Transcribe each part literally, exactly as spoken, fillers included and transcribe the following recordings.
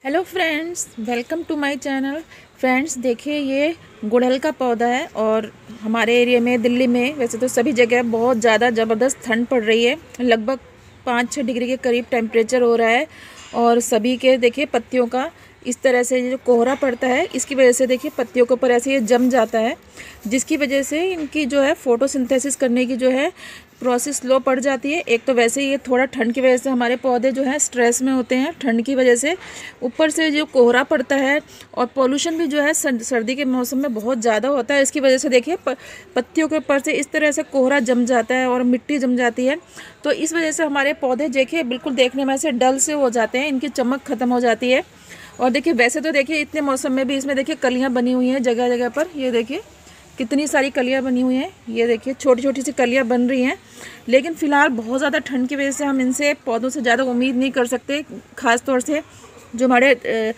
Hello friends, welcome to my channel. Friends देखिए, ये गुड़हल का पौधा है और हमारे एरिया में, दिल्ली में, वैसे तो सभी जगह बहुत ज़्यादा ज़बरदस्त ठंड पड़ रही है। लगभग पाँच छः डिग्री के करीब टेम्परेचर हो रहा है और सभी के देखिए पत्तियों का इस तरह से जो कोहरा पड़ता है, इसकी वजह से देखिए पत्तियों के ऊपर ऐसे ये जम जाता है, जिसकी वजह से इनकी जो है फोटोसिंथेसिस करने की जो है प्रोसेस स्लो पड़ जाती है। एक तो वैसे ही ये थोड़ा ठंड की वजह से हमारे पौधे जो है स्ट्रेस में होते हैं ठंड की वजह से, ऊपर से जो कोहरा पड़ता है और पोल्यूशन भी जो है सर्दी के मौसम में बहुत ज़्यादा होता है। इसकी वजह से देखिए पत्तियों के ऊपर से इस तरह से कोहरा जम जाता है और मिट्टी जम जाती है। तो इस वजह से हमारे पौधे देखिए बिल्कुल देखने में ऐसे डल से हो जाते हैं, इनकी चमक ख़त्म हो जाती है। और देखिए वैसे तो देखिए इतने मौसम में भी इसमें देखिए कलियाँ बनी हुई हैं जगह जगह पर। ये देखिए कितनी सारी कलियाँ बनी हुई हैं, ये देखिए छोटी छोटी सी कलियाँ बन रही हैं। लेकिन फ़िलहाल बहुत ज़्यादा ठंड की वजह से हम इनसे पौधों से ज़्यादा उम्मीद नहीं कर सकते। ख़ास तौर से जो हमारे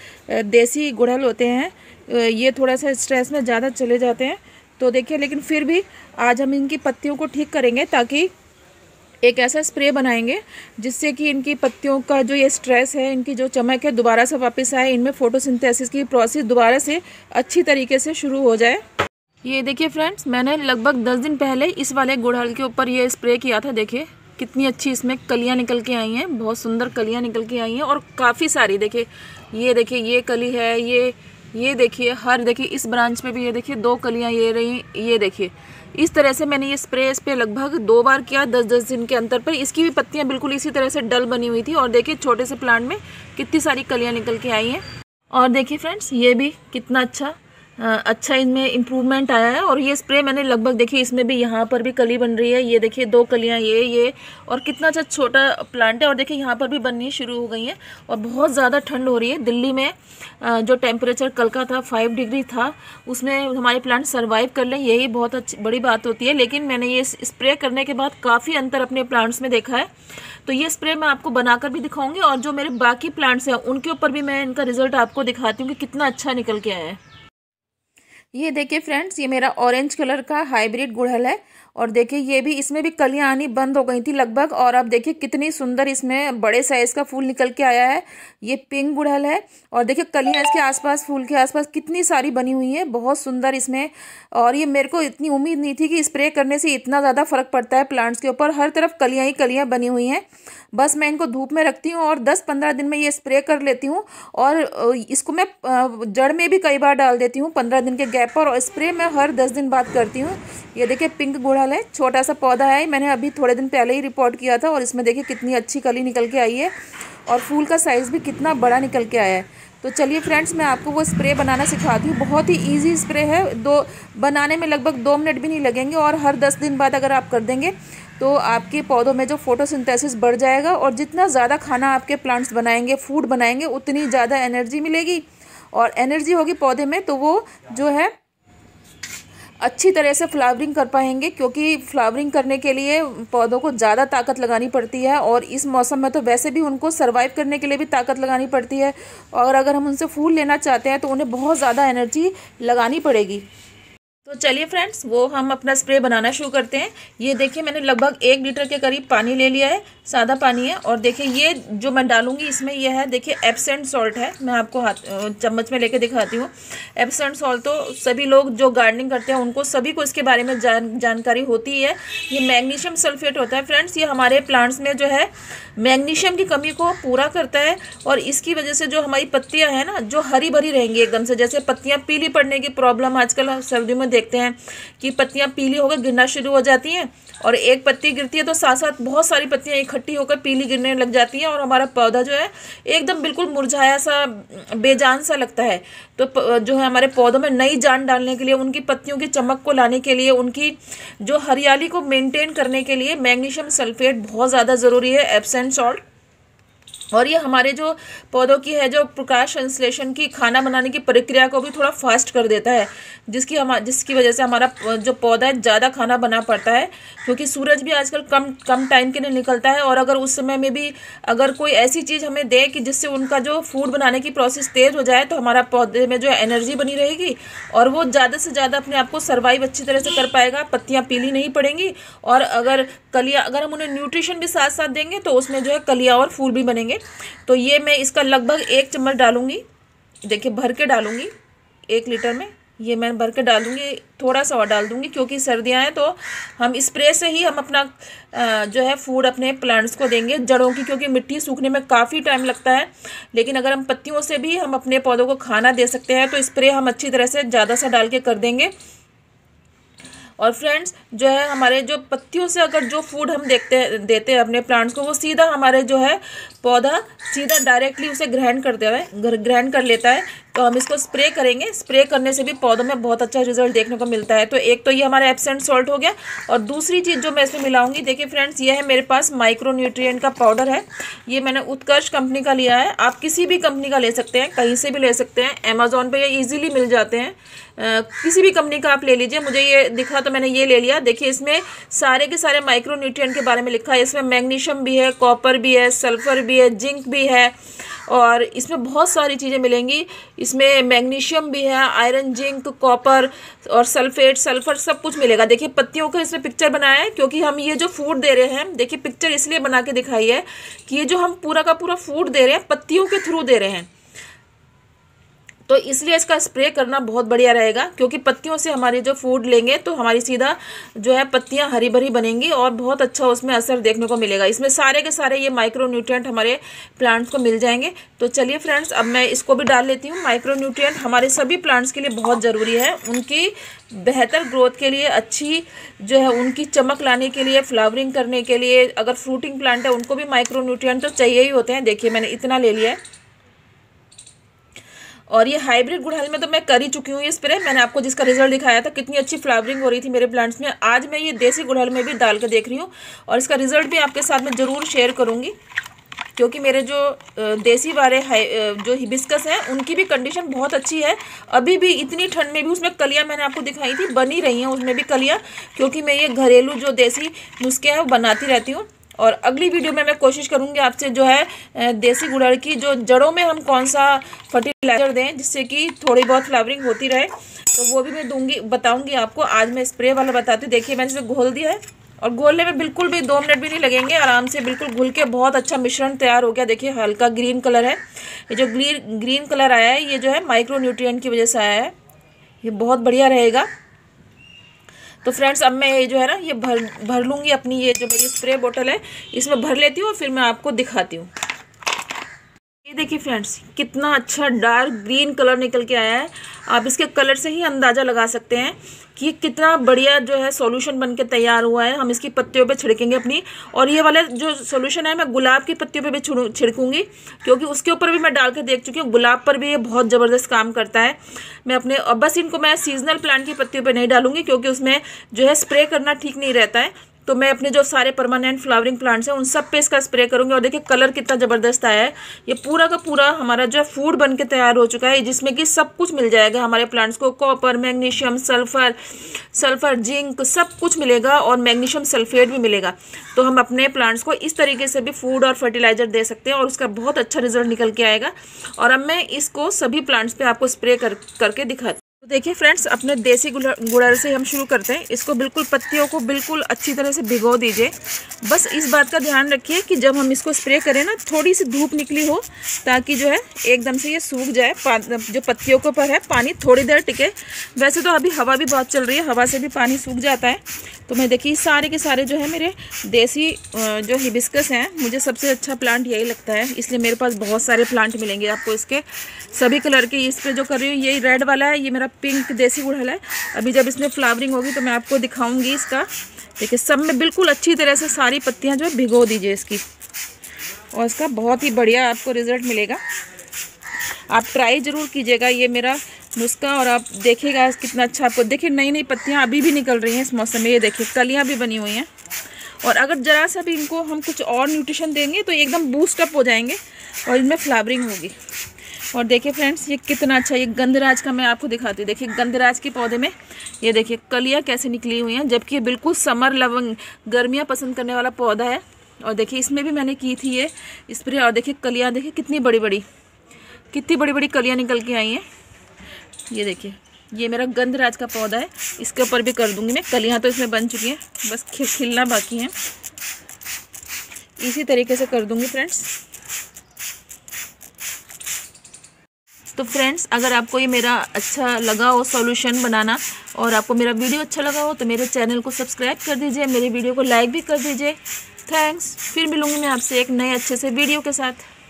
देसी गुड़हल होते हैं, ये थोड़ा सा स्ट्रेस में ज़्यादा चले जाते हैं। तो देखिए, लेकिन फिर भी आज हम इनकी पत्तियों को ठीक करेंगे, ताकि एक ऐसा स्प्रे बनाएंगे जिससे कि इनकी पत्तियों का जो ये स्ट्रेस है, इनकी जो चमक है, दोबारा से वापस आए, इनमें फोटोसिंथेसिस की प्रोसेस दोबारा से अच्छी तरीके से शुरू हो जाए। ये देखिए फ्रेंड्स, मैंने लगभग दस दिन पहले इस वाले गुड़हल के ऊपर ये स्प्रे किया था। देखिए कितनी अच्छी इसमें कलियां निकल के आई हैं, बहुत सुंदर कलियां निकल के आई हैं और काफ़ी सारी। देखिए ये देखिए ये कली है, ये ये देखिए हर देखिए इस ब्रांच पे भी ये देखिए दो कलियां ये रही। ये देखिए इस तरह से मैंने ये स्प्रे इस पे लगभग दो बार किया दस दस दिन के अंतर पर। इसकी भी पत्तियां बिल्कुल इसी तरह से डल बनी हुई थी और देखिए छोटे से प्लांट में कितनी सारी कलियां निकल के आई हैं। और देखिए फ्रेंड्स, ये भी कितना अच्छा अच्छा इनमें इम्प्रूवमेंट आया है। और ये स्प्रे मैंने लगभग देखिए इसमें भी यहाँ पर भी कली बन रही है, ये देखिए दो कलियाँ ये ये और कितना अच्छा छोटा प्लांट है। और देखिए यहाँ पर भी बननी शुरू हो गई है और बहुत ज़्यादा ठंड हो रही है। दिल्ली में जो टेम्परेचर कल का था फाइव डिग्री था, उसमें हमारे प्लांट सर्वाइव कर लें, यही बहुत अच्छी बड़ी बात होती है। लेकिन मैंने ये स्प्रे करने के बाद काफ़ी अंतर अपने प्लांट्स में देखा है। तो ये स्प्रे मैं आपको बनाकर भी दिखाऊंगी और जो मेरे बाकी प्लांट्स हैं उनके ऊपर भी मैं इनका रिजल्ट आपको दिखाती हूँ कि कितना अच्छा निकल के आया है। ये देखिए फ्रेंड्स, ये मेरा ऑरेंज कलर का हाइब्रिड गुड़हल है और देखिए ये भी, इसमें भी कलियां आनी बंद हो गई थी लगभग। और अब देखिए कितनी सुंदर इसमें बड़े साइज का फूल निकल के आया है। ये पिंक गुड़हल है और देखिए कलियां इसके आसपास, फूल के आसपास कितनी सारी बनी हुई हैं, बहुत सुंदर इसमें। और ये मेरे को इतनी उम्मीद नहीं थी कि स्प्रे करने से इतना ज़्यादा फर्क पड़ता है प्लांट्स के ऊपर। हर तरफ कलियाँ ही कलियाँ बनी हुई हैं। बस मैं इनको धूप में रखती हूँ और दस पंद्रह दिन में ये स्प्रे कर लेती हूँ और इसको मैं जड़ में भी कई बार डाल देती हूँ पंद्रह दिन के गैप पर, और स्प्रे मैं हर दस दिन बाद करती हूँ। ये देखिए पिंक गुड़हल है, छोटा सा पौधा है, मैंने अभी थोड़े दिन पहले ही रिपोर्ट किया था और इसमें देखिए कितनी अच्छी कली निकल के आई है और फूल का साइज़ भी कितना बड़ा निकल के आया है। तो चलिए फ्रेंड्स, मैं आपको वो स्प्रे बनाना सिखाती हूँ। बहुत ही इजी स्प्रे है, दो बनाने में लगभग दो मिनट भी नहीं लगेंगे और हर दस दिन बाद अगर आप कर देंगे तो आपके पौधों में जो फोटोसिंथेसिस बढ़ जाएगा और जितना ज़्यादा खाना आपके प्लांट्स बनाएंगे, फूड बनाएंगे, उतनी ज़्यादा एनर्जी मिलेगी। और एनर्जी होगी पौधे में तो वो जो है अच्छी तरह से फ्लावरिंग कर पाएंगे, क्योंकि फ्लावरिंग करने के लिए पौधों को ज़्यादा ताकत लगानी पड़ती है और इस मौसम में तो वैसे भी उनको सर्वाइव करने के लिए भी ताकत लगानी पड़ती है। और अगर हम उनसे फूल लेना चाहते हैं तो उन्हें बहुत ज़्यादा एनर्जी लगानी पड़ेगी। तो चलिए फ्रेंड्स, वो हम अपना स्प्रे बनाना शुरू करते हैं। ये देखिए मैंने लगभग एक लीटर के करीब पानी ले लिया है, सादा पानी है। और देखिए ये जो मैं डालूंगी इसमें ये है, देखिए एप्सम सॉल्ट है, मैं आपको हाथ चम्मच में लेके दिखाती हूँ। एप्सम सॉल्ट तो सभी लोग जो गार्डनिंग करते हैं उनको सभी को इसके बारे में जान जानकारी होती है। ये मैग्नीशियम सल्फेट होता है फ्रेंड्स, ये हमारे प्लांट्स में जो है मैग्नीशियम की कमी को पूरा करता है और इसकी वजह से जो हमारी पत्तियाँ हैं ना, जो हरी भरी रहेंगी एकदम से। जैसे पत्तियाँ पीली पड़ने की प्रॉब्लम आजकल सर्दियों में देखते हैं कि पत्तियां पीली होकर गिरना शुरू हो जाती हैं और एक पत्ती गिरती है तो साथ साथ बहुत सारी पत्तियां इकट्ठी होकर पीली गिरने लग जाती हैं और हमारा पौधा जो है एकदम बिल्कुल मुरझाया सा, बेजान सा लगता है। तो जो है हमारे पौधों में नई जान डालने के लिए, उनकी पत्तियों की चमक को लाने के लिए, उनकी जो हरियाली को मेंटेन करने के लिए मैग्नीशियम सल्फेट बहुत ज़्यादा ज़रूरी है, एप्सम सॉल्ट। और ये हमारे जो पौधों की है जो प्रकाश संश्लेषण की, खाना बनाने की प्रक्रिया को भी थोड़ा फास्ट कर देता है, जिसकी हम जिसकी वजह से हमारा जो पौधा है ज़्यादा खाना बना पड़ता है, क्योंकि सूरज भी आजकल कम कम टाइम के लिए निकलता है। और अगर उस समय में भी अगर कोई ऐसी चीज़ हमें दे कि जिससे उनका जो फूड बनाने की प्रोसेस तेज़ हो जाए तो हमारा पौधे में जो एनर्जी बनी रहेगी और वो ज़्यादा से ज़्यादा अपने आप को सर्वाइव अच्छी तरह से कर पाएगा, पत्तियाँ पीली नहीं पड़ेंगी। और अगर कलियाँ, अगर हम उन्हें न्यूट्रिशन भी साथ साथ देंगे तो उसमें जो है कलियाँ और फूल भी बनेंगे। जाएंगे। तो ये मैं इसका लगभग एक चम्मच डालूँगी, देखिए भर के डालूँगी एक लीटर में, ये मैं भर के डालूँगी, थोड़ा सा और डाल दूँगी क्योंकि सर्दियाँ हैं तो हम स्प्रे से ही हम अपना जो है फूड अपने प्लांट्स को देंगे जड़ों की, क्योंकि मिट्टी सूखने में काफ़ी टाइम लगता है। लेकिन अगर हम पत्तियों से भी हम अपने पौधों को खाना दे सकते हैं तो स्प्रे हम अच्छी तरह से ज़्यादा सा डाल के कर देंगे। और फ्रेंड्स जो है हमारे जो पत्तियों से अगर जो फूड हम देखते देते हैं अपने प्लांट्स को, वो सीधा हमारे जो है पौधा सीधा डायरेक्टली उसे ग्रहण करते हुए ग्रहण कर लेता है। तो हम इसको स्प्रे करेंगे, स्प्रे करने से भी पौधों में बहुत अच्छा रिजल्ट देखने को मिलता है। तो एक तो ये हमारा एप्सम सॉल्ट हो गया, और दूसरी चीज़ जो मैं इसमें मिलाऊंगी, देखिए फ्रेंड्स ये है मेरे पास माइक्रो न्यूट्रिएंट का पाउडर है। ये मैंने उत्कर्ष कंपनी का लिया है, आप किसी भी कंपनी का ले सकते हैं, कहीं से भी ले सकते हैं, अमेजोन पे ये ईजिली मिल जाते हैं। Uh, किसी भी कंपनी का आप ले लीजिए, मुझे ये दिखा तो मैंने ये ले लिया। देखिए इसमें सारे के सारे माइक्रो न्यूट्रिएंट के बारे में लिखा है, इसमें मैग्नीशियम भी है, कॉपर भी है, सल्फर भी है, जिंक भी है, और इसमें बहुत सारी चीज़ें मिलेंगी। इसमें मैग्नीशियम भी है, आयरन, जिंक, कॉपर और सल्फेट, सल्फर सब कुछ मिलेगा। देखिए पत्तियों का इसमें पिक्चर बनाया है, क्योंकि हम ये जो फूड दे रहे हैं, देखिए पिक्चर इसलिए बना के दिखाई है कि ये जो हम पूरा का पूरा फूड दे रहे हैं पत्तियों के थ्रू दे रहे हैं, तो इसलिए इसका स्प्रे करना बहुत बढ़िया रहेगा। क्योंकि पत्तियों से हमारे जो फूड लेंगे तो हमारी सीधा जो है पत्तियां हरी भरी बनेंगी और बहुत अच्छा उसमें असर देखने को मिलेगा। इसमें सारे के सारे ये माइक्रो न्यूट्रिएंट हमारे प्लांट्स को मिल जाएंगे। तो चलिए फ्रेंड्स, अब मैं इसको भी डाल लेती हूँ। माइक्रो न्यूट्रिएंट हमारे सभी प्लांट्स के लिए बहुत ज़रूरी है, उनकी बेहतर ग्रोथ के लिए, अच्छी जो है उनकी चमक लाने के लिए, फ्लावरिंग करने के लिए। अगर फ्रूटिंग प्लांट है उनको भी माइक्रो न्यूट्रिएंट तो चाहिए ही होते हैं। देखिए मैंने इतना ले लिया है। और ये हाइब्रिड गुड़हल में तो मैं कर ही चुकी हूँ ये स्प्रे, मैंने आपको जिसका रिजल्ट दिखाया था, कितनी अच्छी फ्लावरिंग हो रही थी मेरे प्लांट्स में। आज मैं ये देसी गुड़हल में भी डाल के देख रही हूँ और इसका रिजल्ट भी आपके साथ में ज़रूर शेयर करूँगी। क्योंकि मेरे जो देसी वाले जो हिबिस्कस हैं उनकी भी कंडीशन बहुत अच्छी है। अभी भी इतनी ठंड में भी उसमें कलियाँ मैंने आपको दिखाई थी, बनी रही हैं उसमें भी कलियाँ, क्योंकि मैं ये घरेलू जो देसी नुस्खे हैं वो बनाती रहती हूँ। और अगली वीडियो में मैं कोशिश करूंगी आपसे जो है देसी गुड़हल की जो जड़ों में हम कौन सा फर्टिलाइज़र दें जिससे कि थोड़ी बहुत फ्लावरिंग होती रहे, तो वो भी मैं दूंगी, बताऊंगी आपको। आज मैं स्प्रे वाला बताती हूँ। देखिए मैंने इसे घोल दिया है, और घोलने में बिल्कुल भी दो मिनट भी नहीं लगेंगे, आराम से बिल्कुल घुल के बहुत अच्छा मिश्रण तैयार हो गया। देखिए हल्का ग्रीन कलर है, ये जो ग्रीन ग्रीन कलर आया है ये जो है माइक्रो न्यूट्रिएंट की वजह से आया है, ये बहुत बढ़िया रहेगा। तो फ्रेंड्स अब मैं ये जो है ना ये भर भर लूँगी अपनी, ये जो मेरी स्प्रे बोतल है इसमें भर लेती हूँ और फिर मैं आपको दिखाती हूँ। ये देखिए फ्रेंड्स कितना अच्छा डार्क ग्रीन कलर निकल के आया है। आप इसके कलर से ही अंदाज़ा लगा सकते हैं कि कितना बढ़िया जो है सॉल्यूशन बन के तैयार हुआ है। हम इसकी पत्तियों पे छिड़केंगे अपनी, और ये वाला जो सॉल्यूशन है मैं गुलाब की पत्तियों पे भी छिड़कूंगी, क्योंकि उसके ऊपर भी मैं डाल के देख चुकी हूँ, गुलाब पर भी ये बहुत ज़बरदस्त काम करता है। मैं अपने और बस इनको मैं सीजनल प्लांट की पत्तियों पर नहीं डालूंगी, क्योंकि उसमें जो है स्प्रे करना ठीक नहीं रहता है। तो मैं अपने जो सारे परमानेंट फ्लावरिंग प्लांट्स हैं उन सब पे इसका स्प्रे करूंगी। और देखिए कलर कितना ज़बरदस्त आया है। ये पूरा का पूरा हमारा जो है फूड बन के तैयार हो चुका है, जिसमें कि सब कुछ मिल जाएगा हमारे प्लांट्स को। Copper, magnesium, sulphur sulphur zinc सब कुछ मिलेगा, और मैग्नीशियम सल्फेट भी मिलेगा। तो हम अपने प्लांट्स को इस तरीके से भी फूड और फर्टिलाइज़र दे सकते हैं, और उसका बहुत अच्छा रिजल्ट निकल के आएगा। और अब मैं इसको सभी प्लांट्स पर आपको स्प्रे कर करके दिखाती हूँ। तो देखिए फ्रेंड्स, अपने देसी गुड़हल से हम शुरू करते हैं। इसको बिल्कुल पत्तियों को बिल्कुल अच्छी तरह से भिगो दीजिए। बस इस बात का ध्यान रखिए कि जब हम इसको स्प्रे करें ना, थोड़ी सी धूप निकली हो, ताकि जो है एकदम से ये सूख जाए। जो पत्तियों के ऊपर है पानी थोड़ी देर टिके। वैसे तो अभी हवा भी बहुत चल रही है, हवा से भी पानी सूख जाता है। तो मैं देखिए सारे के सारे जो है मेरे देसी जो हिबिस्कस हैं, मुझे सबसे अच्छा प्लांट यही लगता है, इसलिए मेरे पास बहुत सारे प्लांट मिलेंगे आपको इसके सभी कलर के। इस पर जो कर रही हूँ ये रेड वाला है, ये मेरा पिंक देसी गुड़हल है। अभी जब इसमें फ्लावरिंग होगी तो मैं आपको दिखाऊंगी इसका। देखिए सब में बिल्कुल अच्छी तरह से सारी पत्तियां जो है भिगो दीजिए इसकी, और इसका बहुत ही बढ़िया आपको रिजल्ट मिलेगा। आप ट्राई ज़रूर कीजिएगा ये मेरा नुस्खा, और आप देखिएगा कितना अच्छा आपको। देखिए नई नई पत्तियां अभी भी निकल रही हैं इस मौसम में, ये देखिए कलियां भी बनी हुई हैं। और अगर ज़रा सा भी इनको हम कुछ और न्यूट्रिशन देंगे तो एकदम बूस्ट अप हो जाएंगे और इनमें फ्लावरिंग होगी। और देखिए फ्रेंड्स ये कितना अच्छा, ये गंधराज का मैं आपको दिखाती हूँ। देखिए गंधराज के पौधे में ये देखिए कलियाँ कैसे निकली हुई हैं, जबकि ये बिल्कुल समर लवंग गर्मियाँ पसंद करने वाला पौधा है। और देखिए इसमें भी मैंने की थी ये स्प्रे, और देखिए कलियाँ देखिए कितनी बड़ी बड़ी कितनी बड़ी बड़ी कलियाँ निकल के आई हैं। ये देखिए ये मेरा गंधराज का पौधा है, इसके ऊपर भी कर दूंगी मैं। कलियाँ तो इसमें बन चुकी हैं, बस खिल खिलना बाकी है। इसी तरीके से कर दूंगी फ्रेंड्स। तो फ्रेंड्स, अगर आपको ये मेरा अच्छा लगा हो सॉल्यूशन बनाना और आपको मेरा वीडियो अच्छा लगा हो तो मेरे चैनल को सब्सक्राइब कर दीजिए, मेरे वीडियो को लाइक भी कर दीजिए। थैंक्स। फिर मिलूँगी मैं आपसे एक नए अच्छे से वीडियो के साथ।